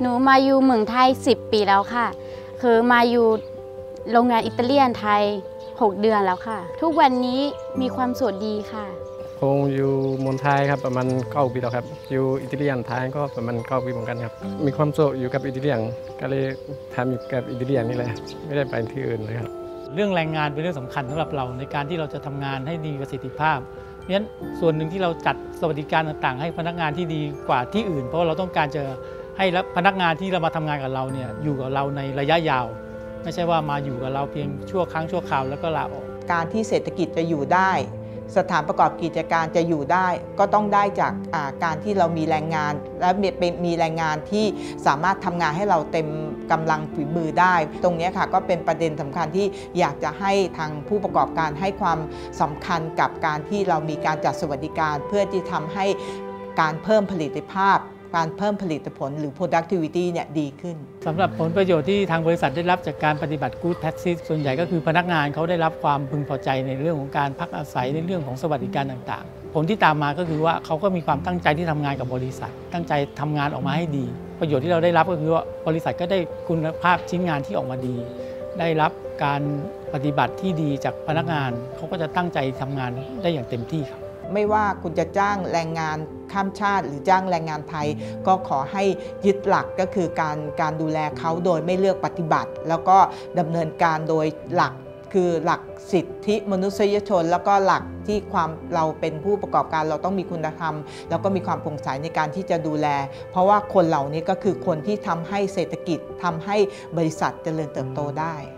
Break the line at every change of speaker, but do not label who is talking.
นูมาอยู่เมืองไทย10 ปีแล้วค่ะคือมาอยู่โรงงานอิตาเลียนไทย6 เดือนแล้วค่ะทุกวันนี้มีความสุขดีค่ะ
คงอยู่เมืองไทยครับประมาณ9 ปีแล้วครับอยู่อิตาเลียนไทยก็ประมาณ9 ปีเหมือนกันครับมีความสุขอยู่กับอิตาเลียนก็เลยทำกับอิตาเลียนนี่แหละไม่ได้ไปที่อื่นเลยครับ
เรื่องแรงงานเป็นเรื่องสำคัญสำหรับเราในการที่เราจะทำงานให้ดีประสิทธิภาพเพราะฉะนั้นส่วนหนึ่งที่เราจัดสวัสดิการต่างๆให้พนักงานที่ดีกว่าที่อื่นเพราะเราต้องการจะให้พนักงานที่เรามาทำงานกับเราเนี่ยอยู่กับเราในระยะยาวไม่ใช่ว่ามาอยู่กับเราเพียงชั่วครั้งชั่วคราวแล้วก็ลาออก
การที่เศรษฐกิจจะอยู่ได้สถานประกอบกิจการจะอยู่ได้ก็ต้องได้จากการที่เรามีแรงงานและมีแรงงานที่สามารถทำงานให้เราเต็มกำลังฝีมือได้ตรงนี้ค่ะก็เป็นประเด็นสำคัญที่อยากจะให้ทางผู้ประกอบการให้ความสำคัญกับการที่เรามีการจัดสวัสดิการเพื่อที่ทำให้การเพิ่มผลิตภาพการเพิ่มผลิตผลหรือ productivity เนี่ยดีขึ้น
สำหรับผลประโยชน์ที่ทางบริษัทได้รับจากการปฏิบัติ Good Practice ส่วนใหญ่ก็คือพนักงานเขาได้รับความพึงพอใจในเรื่องของการพักอาศัยในเรื่องของสวัสดิการต่างๆผลที่ตามมาก็คือว่าเขาก็มีความตั้งใจที่ทำงานกับบริษัทตั้งใจทำงานออกมาให้ดีประโยชน์ที่เราได้รับก็คือว่าบริษัทก็ได้คุณภาพชิ้นงานที่ออกมาดีได้รับการปฏิบัติที่ดีจากพนักงานเขาก็จะตั้งใจทำงานได้อย่างเต็มที่ครับ
ไม่ว่าคุณจะจ้างแรงงานข้ามชาติหรือจ้างแรงงานไทยก็ขอให้ยึดหลักก็คือการดูแลเขาโดยไม่เลือกปฏิบัติแล้วก็ดำเนินการโดยหลักคือหลักสิทธิมนุษยชนแล้วก็หลักที่เราเป็นผู้ประกอบการเราต้องมีคุณธรรมแล้วก็มีความโปร่งใสในการที่จะดูแลเพราะว่าคนเหล่านี้ก็คือคนที่ทำให้เศรษฐกิจทำให้บริษัทเจริญเติบโตได้